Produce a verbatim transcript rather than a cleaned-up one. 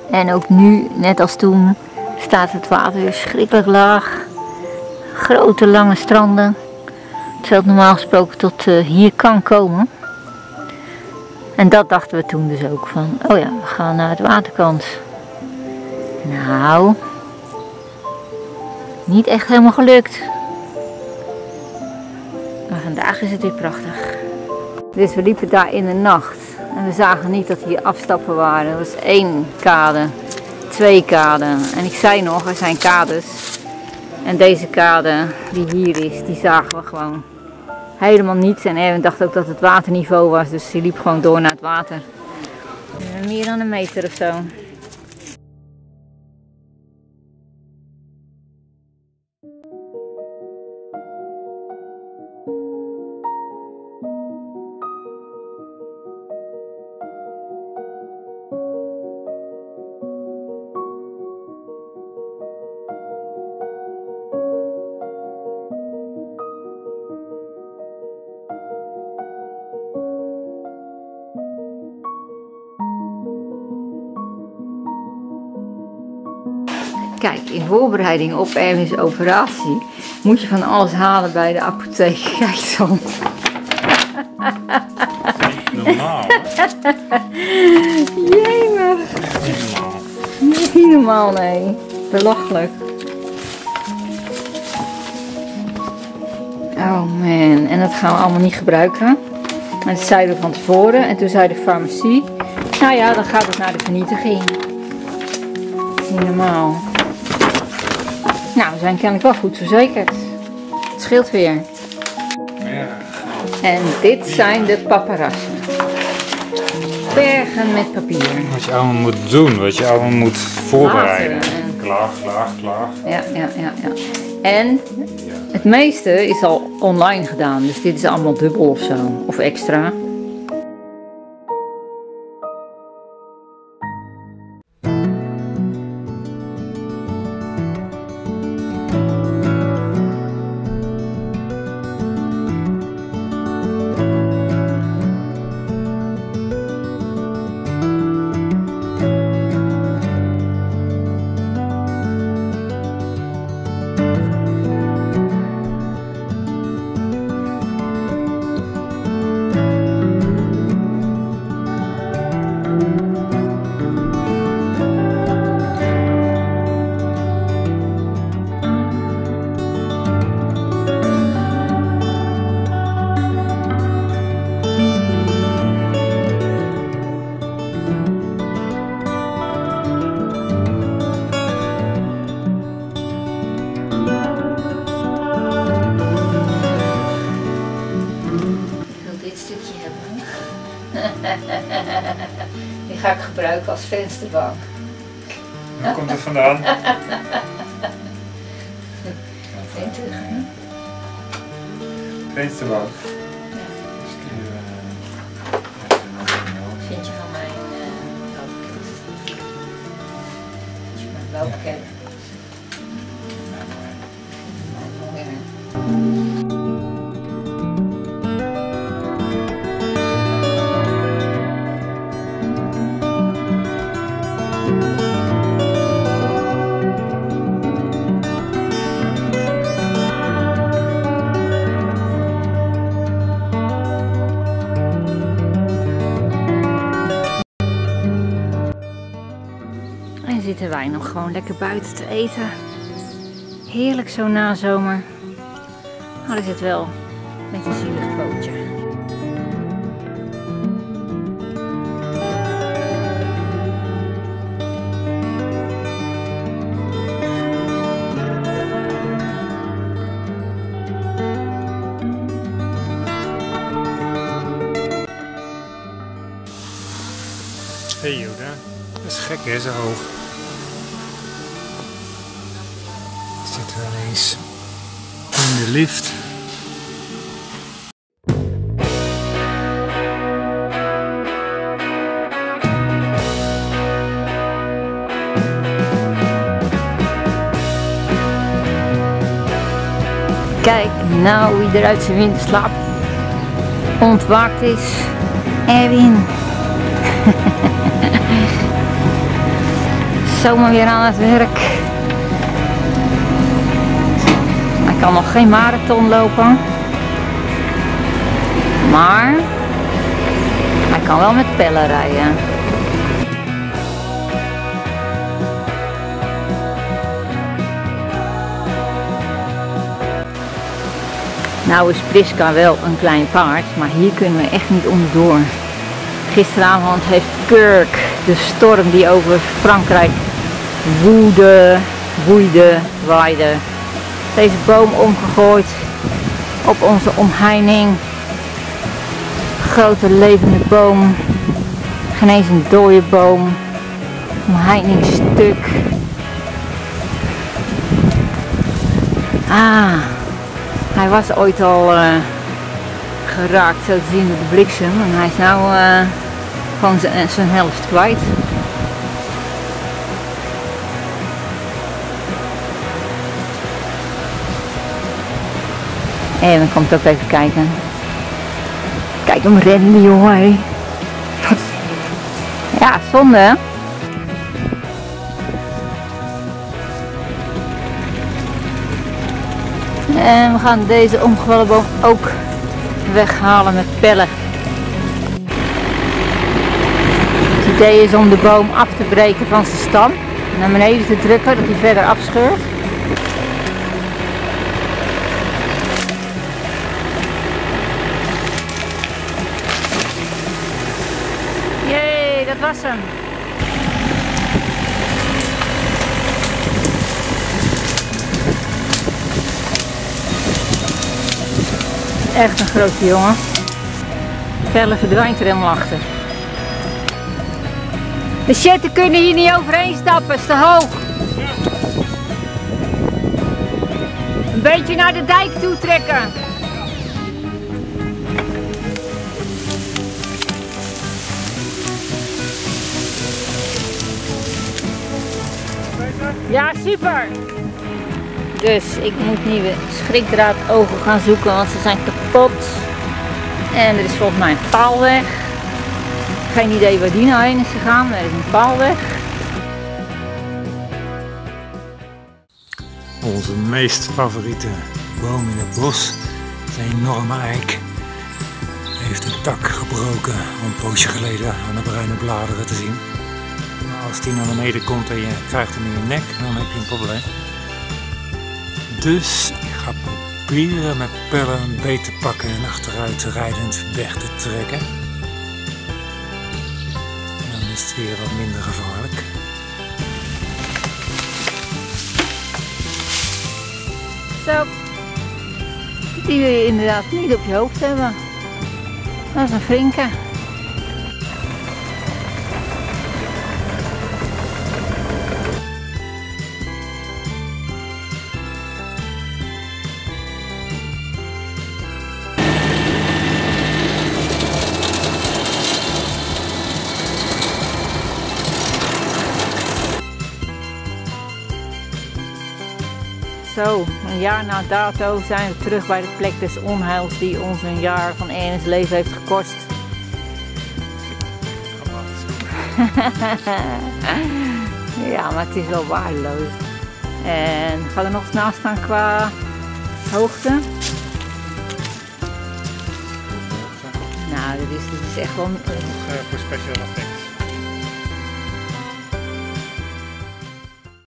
En ook nu, net als toen, staat het water weer schrikkelijk laag. Grote lange stranden. Terwijl het normaal gesproken tot uh, hier kan komen. En dat dachten we toen dus ook van, oh ja, we gaan naar het waterkant. Nou, niet echt helemaal gelukt. Maar vandaag is het weer prachtig. Dus we liepen daar in de nacht. En we zagen niet dat hier afstappen waren. Er was één kade, twee kaden. En ik zei nog, er zijn kades. En deze kade die hier is, die zagen we gewoon helemaal niet. En Erwin dacht ook dat het waterniveau was. Dus hij liep gewoon door naar het water. Meer dan een meter of zo. Kijk, in voorbereiding op Erwin's operatie moet je van alles halen bij de apotheek. Kijk dan. Normaal. Jemig. Dat is niet normaal, nee. Belachelijk. Oh man, en dat gaan we allemaal niet gebruiken. En dat zeiden we van tevoren. En toen zei de farmacie, nou ja, dan gaat het naar de vernietiging. Niet normaal. Nou, we zijn kennelijk wel goed verzekerd. Het scheelt weer. Ja. En dit zijn de paparazzen. Bergen met papier. Wat je allemaal moet doen, wat je allemaal moet voorbereiden. En... Klaar, klaar, klaar. Ja, ja, ja, ja. En het meeste is al online gedaan. Dus dit is allemaal dubbel of zo. Of extra. Die ga ik gebruiken als vensterbank. Waar komt het vandaan? Vensterbank. Vind je van mijn loopkist? Als je mijn loopkist. En zitten wij nog gewoon lekker buiten te eten. Heerlijk zo na zomer. Maar er zit wel met een zielig pootje. Hey Joda, dat is gek hè, zo hoog. Zit wel eens in de lift. Kijk nou wie er uit zijn winterslaap ontwaakt is. Erwin. zomaar weer aan het werk. Hij kan nog geen marathon lopen. Maar hij kan wel met pellen rijden. Nou is Priska wel een klein paard, maar hier kunnen we echt niet onderdoor. Gisteravond heeft Kirk, de storm die over Frankrijk woedde, woeide, waaide, deze boom omgegooid op onze omheining. Grote levende boom, geen eens een dode boom, omheiningsstuk. Ah, hij was ooit al uh, geraakt, zo te zien door de bliksem, en hij is nou uh, gewoon zijn helft kwijt. En dan komt ook even kijken. Kijk hem rennen, jongen. Ja, zonde hè? En we gaan deze omgevallen boom ook weghalen met pellen. Het idee is om de boom af te breken van zijn stam. Naar beneden te drukken, dat hij verder afscheurt. Jee, dat was hem. Echt een grote jongen. Pellen verdwijnt er helemaal achter. De shetten kunnen hier niet overheen stappen, het is te hoog. Een beetje naar de dijk toe trekken. Ja, super. Dus ik moet nieuwe schrikdraadogen gaan zoeken, want ze zijn kapot. En er is volgens mij een paal weg. Geen idee waar die nou heen is gegaan, maar er is een paal weg. Onze meest favoriete boom in het bos, een enorme eik, heeft een tak gebroken een poosje geleden aan de bruine bladeren te zien. Maar als die naar beneden komt en je krijgt hem in je nek, dan heb je een probleem. Dus ik ga proberen met pellen een beet te pakken en achteruit rijdend weg te trekken. En dan is het weer wat minder gevaarlijk. Zo, die wil je inderdaad niet op je hoofd hebben. Dat is een flinke. Zo, een jaar na dato zijn we terug bij de plek des onheils die ons een jaar van Ernest leven heeft gekost. Ja, maar het is wel waardeloos. En ga er nog eens naast staan qua hoogte. Nou, dit is, dit is echt wel... Voor special effect.